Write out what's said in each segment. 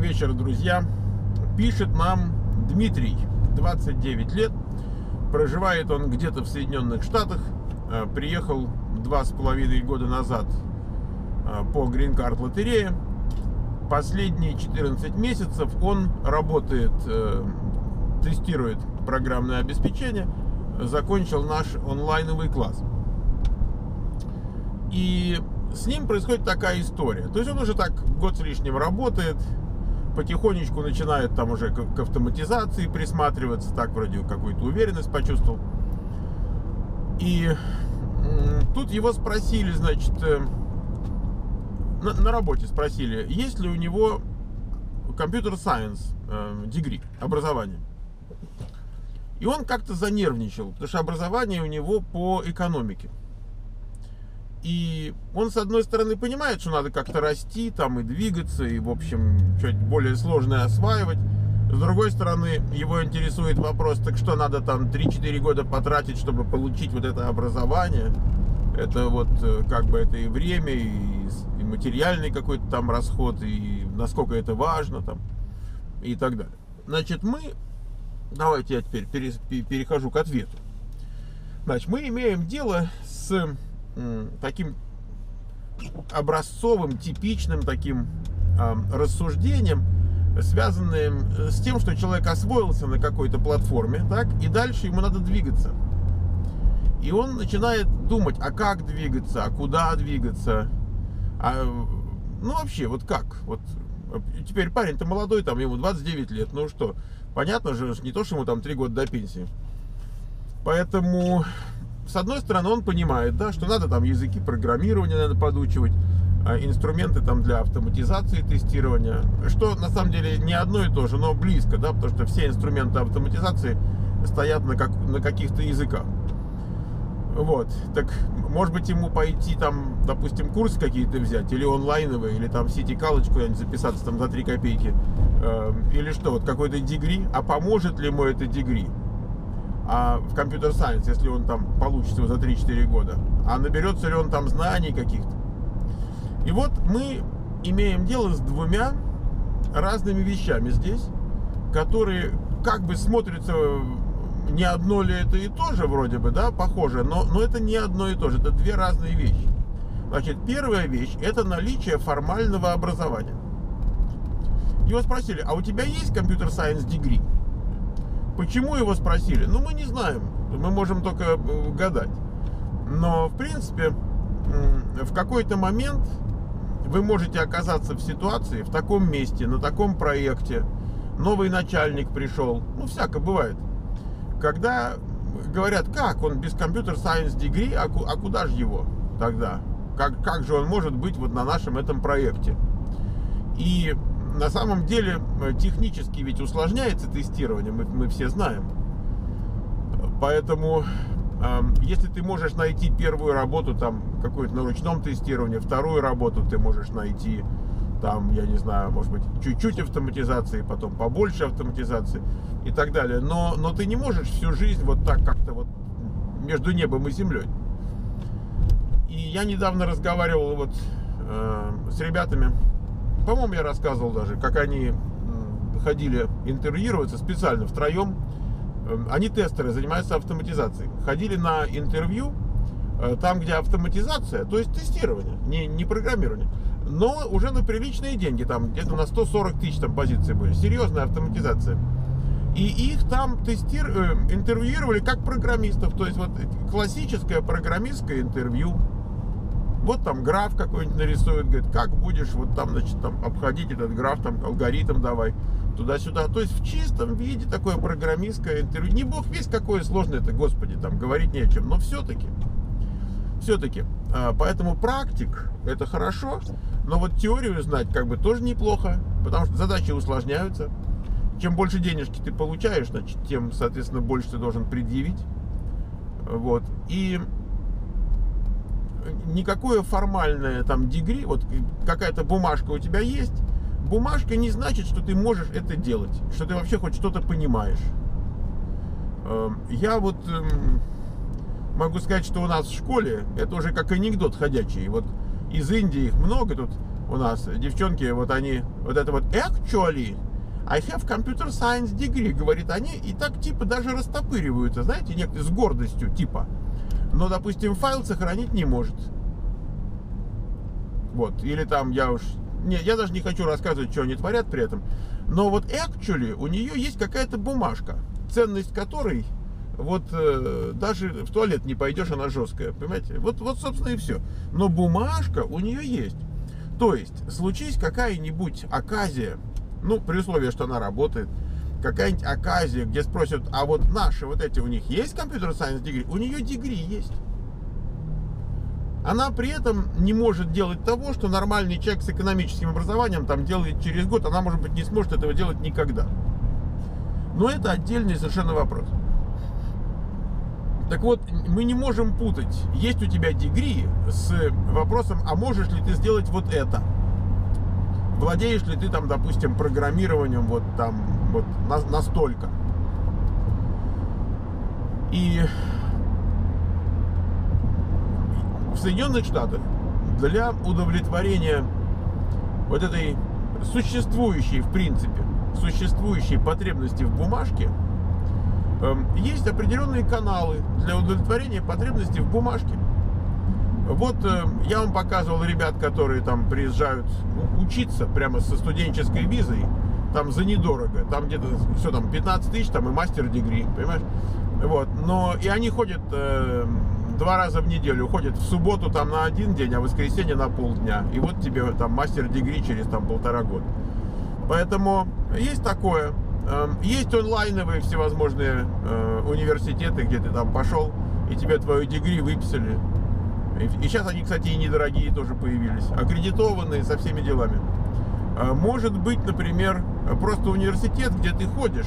вечер, друзья. Пишет нам Дмитрий, 29 лет. Проживает он где-то в Соединенных Штатах. Приехал 2,5 года назад по Green Card лотерее. Последние 14 месяцев он работает, тестирует программное обеспечение. Закончил наш онлайновый класс. И с ним происходит такая история. То есть он уже так год с лишним работает, потихонечку начинает там уже к автоматизации присматриваться, так вроде какую-то уверенность почувствовал. И тут его спросили, значит, на работе спросили, есть ли у него Computer Science degree, образование. И он как-то занервничал, потому что образование у него по экономике. И он, с одной стороны, понимает, что надо как-то расти там и двигаться, и, в общем, чуть более сложное осваивать. С другой стороны, его интересует вопрос, так что надо там 3-4 года потратить, чтобы получить вот это образование. Это вот как бы это и время, и материальный какой-то там расход, и насколько это важно там, и так далее. Значит, давайте я теперь перехожу к ответу. Значит, мы имеем дело с таким образцовым, типичным таким рассуждением, связанным с тем, что человек освоился на какой-то платформе, так, и дальше ему надо двигаться. И он начинает думать, а как двигаться, а куда двигаться, ну вообще, вот как, вот теперь парень-то молодой, там ему 29 лет, ну что, понятно же, не то, что ему там 3 года до пенсии. Поэтому, с одной стороны, он понимает, да, что надо там языки программирования надо подучивать, инструменты там для автоматизации тестирования, что на самом деле не одно и то же, но близко, да, потому что все инструменты автоматизации стоят на каких-то языках. Вот, так может быть ему пойти там, допустим, курсы какие-то взять, или онлайновые, или там City College куда-нибудь записаться там за 3 копейки, или что, вот какой-то дегри, а поможет ли ему это дегри? А в Computer Science, если он там получит его за 3-4 года, а наберется ли он там знаний каких-то? И вот мы имеем дело с двумя разными вещами здесь, которые как бы смотрятся, не одно ли это и то же вроде бы, да, похоже, но это не одно и то же, это две разные вещи. Значит, первая вещь – это наличие формального образования. Его спросили, а у тебя есть Computer Science degree? Почему его спросили? Ну, мы не знаем, мы можем только гадать. Но, в принципе, в какой-то момент вы можете оказаться в ситуации, в таком месте, на таком проекте, новый начальник пришел, ну, всяко бывает, когда говорят, как он без Computer Science degree, а куда же его тогда? Как же он может быть вот на нашем этом проекте? И на самом деле технически ведь усложняется тестирование, мы все знаем. Поэтому если ты можешь найти первую работу там какую-то на ручном тестировании, вторую работу ты можешь найти там, я не знаю, может быть, чуть-чуть автоматизации, потом побольше автоматизации и так далее. Но ты не можешь всю жизнь вот так как-то вот между небом и землей. И я недавно разговаривал вот с ребятами, по-моему, я рассказывал даже, как они ходили интервьюироваться специально втроем. Они тестеры, занимаются автоматизацией. Ходили на интервью там, где автоматизация, то есть тестирование, не программирование, но уже на приличные деньги, там где-то на 140 тысяч там позиции были, серьезная автоматизация. И их там интервьюировали как программистов, то есть вот классическое программистское интервью. Вот там граф какой-нибудь нарисует, говорит, как будешь вот там, значит, там обходить этот граф, там алгоритм давай, туда-сюда. То есть в чистом виде такое программистское интервью. Не бог весть какое сложное это, господи, там говорить не о чем, но все-таки. Поэтому практик это хорошо, но вот теорию знать как бы тоже неплохо, потому что задачи усложняются. Чем больше денежки ты получаешь, значит, тем, соответственно, больше ты должен предъявить. Вот. И никакое формальное там дегри, вот какая-то бумажка у тебя есть, бумажка не значит, что ты можешь это делать, что ты вообще хоть что-то понимаешь. Я вот могу сказать, что у нас в школе это уже как анекдот ходячий. Вот из Индии их много тут у нас девчонки, вот они, вот это вот actually, I have computer science degree, говорит они, и так типа даже растопыриваются, знаете, некоторые с гордостью, типа. Но, допустим, файл сохранить не может. Вот, или там я даже не хочу рассказывать, что они творят при этом. Но вот actually у нее есть какая-то бумажка, ценность которой вот даже в туалет не пойдешь, она жесткая, понимаете? Вот, собственно, и все. Но бумажка у нее есть. То есть, случись какая-нибудь оказия, ну, при условии, что она работает, какая-нибудь оказия, где спросят, а вот наши, вот эти, у них есть компьютер сайенс дегри? У нее дегри есть. Она при этом не может делать того, что нормальный человек с экономическим образованием там делает через год. Она, может быть, не сможет этого делать никогда. Но это отдельный совершенно вопрос. Так вот, мы не можем путать, есть у тебя дегри с вопросом, а можешь ли ты сделать вот это? Владеешь ли ты там, допустим, программированием вот там вот настолько? И в Соединенных Штатах для удовлетворения вот этой существующей, в принципе, существующей потребности в бумажке, есть определенные каналы для удовлетворения потребностей в бумажке. Вот я вам показывал ребят, которые там приезжают учиться прямо со студенческой визой, там за недорого, там где-то все там 15 тысяч, там и мастер-дегри, понимаешь? Вот, но и они ходят 2 раза в неделю, ходят в субботу там на 1 день, а в воскресенье на полдня, и вот тебе там мастер-дегри через там 1,5 года. Поэтому есть такое. Есть онлайновые всевозможные университеты, где ты там пошел, и тебе твою дегри выписали. И сейчас они, кстати, и недорогие тоже появились, аккредитованные со всеми делами. Может быть, например, просто университет, где ты ходишь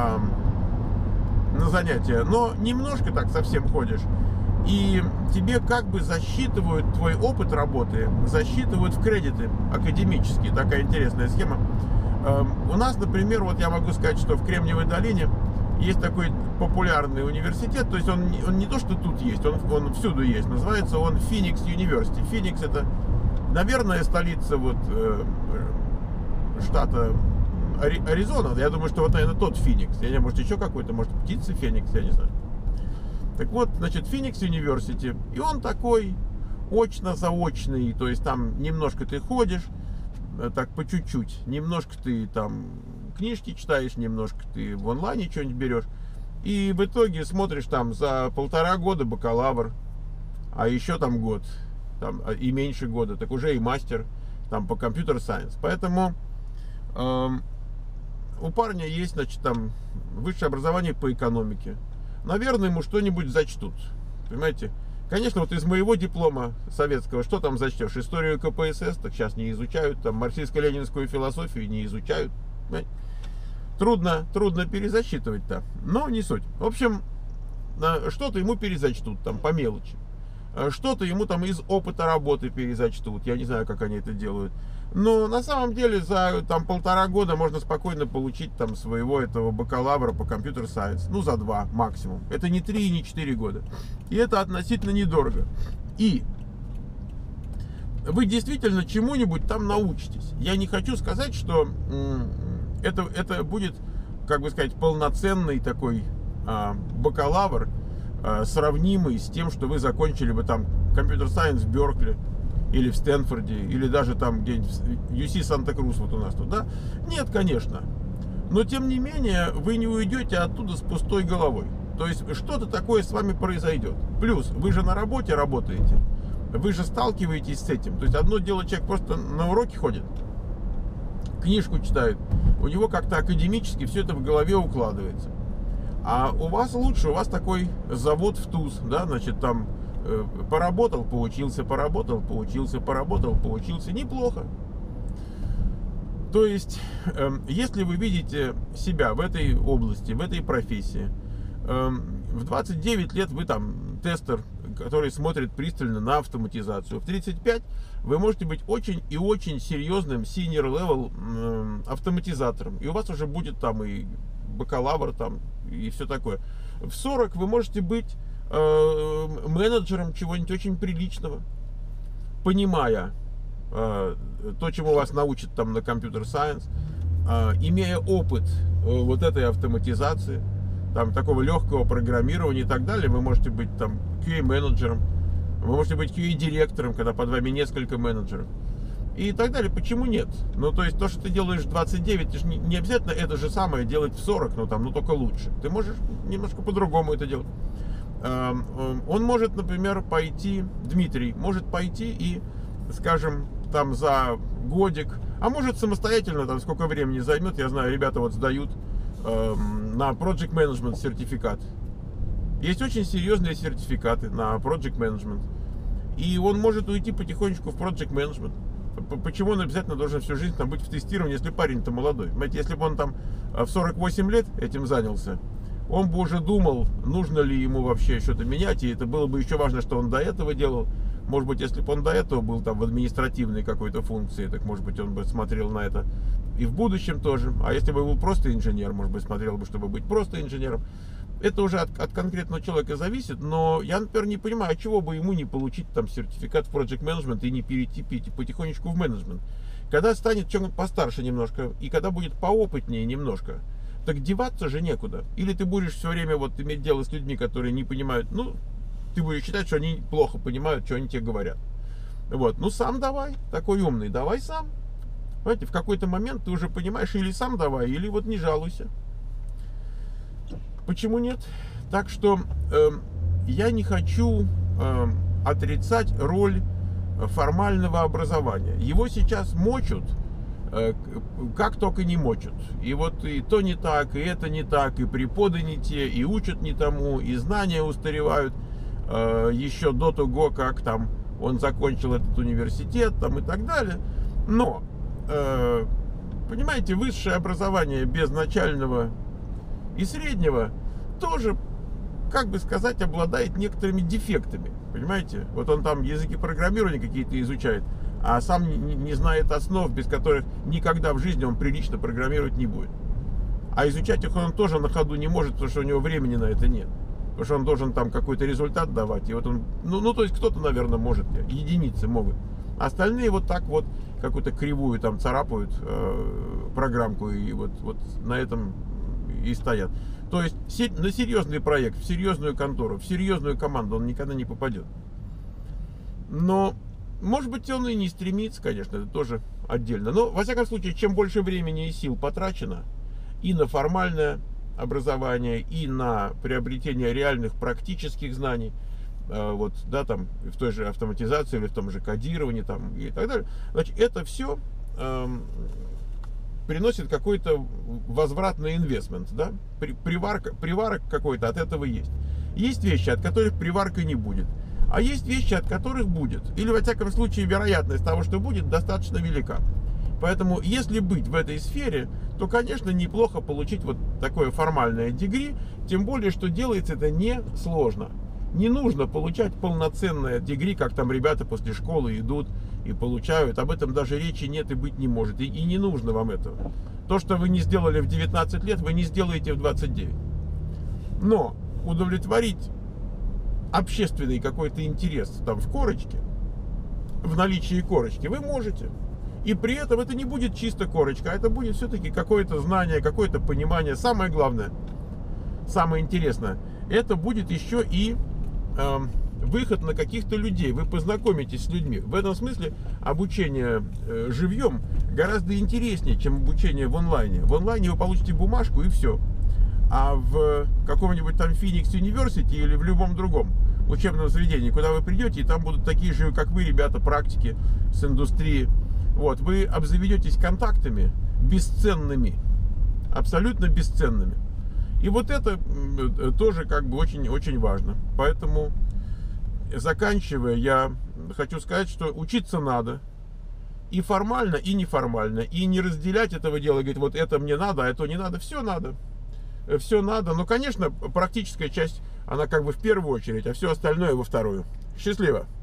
на занятия, но немножко так совсем ходишь, и тебе как бы засчитывают твой опыт работы, засчитывают в кредиты академические. Такая интересная схема. У нас, например, вот я могу сказать, что в Кремниевой долине есть такой популярный университет, то есть он не то, что тут есть, он всюду есть. Называется он Phoenix University. Phoenix — это, наверное, столица вот штата Аризона. Я думаю, что вот, наверное, тот Phoenix. Я не знаю, может, еще какой-то, может, птица Феникс, я не знаю. Так вот, значит, Phoenix University. И он такой очно-заочный, то есть там немножко ты ходишь, так по чуть-чуть, немножко ты там книжки читаешь, немножко ты в онлайне что-нибудь берешь, и в итоге смотришь там за 1,5 года бакалавр, а еще там год, там, и меньше года, так уже и мастер там по компьютер сайенс. Поэтому у парня есть, значит, там высшее образование по экономике. Наверное, ему что-нибудь зачтут, понимаете? Конечно, вот из моего диплома советского, что там зачтешь? Историю КПСС, так сейчас не изучают, там марксистско-ленинскую философию не изучают. Трудно перезасчитывать-то, но не суть. В общем, что-то ему перезачтут, там, по мелочи. Что-то ему там из опыта работы перезачтут. Я не знаю, как они это делают. Но на самом деле за там 1,5 года можно спокойно получить там своего этого бакалавра по компьютер сайенс. Ну, за 2 максимум. Это не 3 и не 4 года. И это относительно недорого. И вы действительно чему-нибудь там научитесь. Я не хочу сказать, что это будет, как бы сказать, полноценный такой бакалавр, сравнимый с тем, что вы закончили бы там компьютер сайенс в Беркли или в Стэнфорде, или даже там где-нибудь в UC Санта-Крус вот у нас тут, да? Нет, конечно. Но тем не менее вы не уйдете оттуда с пустой головой. То есть что-то такое с вами произойдет. Плюс вы же на работе работаете, вы же сталкиваетесь с этим. То есть одно дело, человек просто на уроки ходит, книжку читает, у него как-то академически все это в голове укладывается. А у вас лучше, у вас такой завод в ТУЗ, да, значит, там поработал, поучился, поработал, поучился, поработал, поучился, неплохо. То есть, если вы видите себя в этой области, в этой профессии, в 29 лет вы там тестер, который смотрит пристально на автоматизацию. В 35 вы можете быть очень и очень серьезным senior level автоматизатором. И у вас уже будет там и бакалавр там, и все такое. В 40 вы можете быть менеджером чего-нибудь очень приличного, понимая, то, чему вас научат там на Computer Science, имея опыт вот этой автоматизации, там такого легкого программирования и так далее, вы можете быть там QA-менеджером, вы можете быть QA-директором, когда под вами несколько менеджеров и так далее. Почему нет? Ну, то есть то, что ты делаешь в 29, ты же не обязательно это же самое делать в 40, ну только лучше. Ты можешь немножко по-другому это делать. Он может, например, пойти, Дмитрий может пойти и, скажем, там за годик, а может самостоятельно, там сколько времени займет, я знаю, ребята вот сдают на Project Management сертификат. Есть очень серьезные сертификаты на Project Management. И он может уйти потихонечку в Project Management. Почему он обязательно должен всю жизнь там быть в тестировании, если парень-то молодой? Понимаете, если бы он там в 48 лет этим занялся, он бы уже думал, нужно ли ему вообще что-то менять, и это было бы еще важно, что он до этого делал. Может быть, если бы он до этого был там в административной какой-то функции, так может быть он бы смотрел на это и в будущем тоже. А если бы был просто инженер, может быть, смотрел бы, чтобы быть просто инженером. Это уже от конкретного человека зависит, но я, например, не понимаю, чего бы ему не получить там сертификат в Project Management и не перейти потихонечку в менеджмент. Когда станет чем-то постарше немножко, и когда будет поопытнее немножко, так деваться же некуда. Или ты будешь все время вот иметь дело с людьми, которые не понимают, ну, ты будешь считать, что они плохо понимают, что они тебе говорят. Вот, ну сам давай, такой умный, давай сам. Понимаете, в какой-то момент ты уже понимаешь, или сам давай, или вот не жалуйся. Почему нет? Так что я не хочу отрицать роль формального образования. Его сейчас мочат, как только не мочат. И вот и то не так, и это не так, и преподы не те, и учат не тому, и знания устаревают еще до того, как там он закончил этот университет там, и так далее. Но, понимаете, высшее образование без начального и среднего тоже, как бы сказать, обладает некоторыми дефектами. Понимаете? Вот он там языки программирования какие-то изучает, а сам не знает основ, без которых никогда в жизни он прилично программировать не будет. А изучать их он тоже на ходу не может, потому что у него времени на это нет. Потому что он должен там какой-то результат давать. И вот он, ну то есть кто-то, наверное, может, единицы могут. Остальные вот так вот какую-то кривую там царапают программку и вот на этом и стоят. То есть на серьезный проект, в серьезную контору, в серьезную команду он никогда не попадет. Но, может быть, он и не стремится, конечно, это тоже отдельно. Но, во всяком случае, чем больше времени и сил потрачено и на формальное образование, и на приобретение реальных практических знаний, вот, да, там, в той же автоматизации или в том же кодировании там, и так далее, значит, это все приносит какой-то возвратный инвестмент, да? Приварок какой-то от этого есть. Есть вещи, от которых приварка не будет, а есть вещи, от которых будет. Или, во всяком случае, вероятность того, что будет, достаточно велика. Поэтому, если быть в этой сфере, то, конечно, неплохо получить вот такое формальное дегри, тем более, что делается это не сложно. Не нужно получать полноценное дегри, как там ребята после школы идут и получают. Об этом даже речи нет и быть не может. И не нужно вам этого. То, что вы не сделали в 19 лет, вы не сделаете в 29. Но удовлетворить общественный какой-то интерес там в корочке, в наличии корочки, вы можете. И при этом это не будет чисто корочка, а это будет все-таки какое-то знание, какое-то понимание. Самое главное, самое интересное, это будет еще и выход на каких-то людей. Вы познакомитесь с людьми. В этом смысле обучение живьем гораздо интереснее, чем обучение в онлайне. В онлайне вы получите бумажку и все. А в каком-нибудь там Phoenix University или в любом другом учебном заведении, куда вы придете, и там будут такие же, как вы, ребята, практики с индустрии. Вот, вы обзаведетесь контактами бесценными, абсолютно бесценными. И вот это тоже как бы очень важно. Поэтому, заканчивая, я хочу сказать, что учиться надо. И формально, и неформально. И не разделять этого дела, говорить, вот это мне надо, а это не надо. Все надо. Все надо. Но, конечно, практическая часть, она как бы в первую очередь, а все остальное во вторую. Счастливо!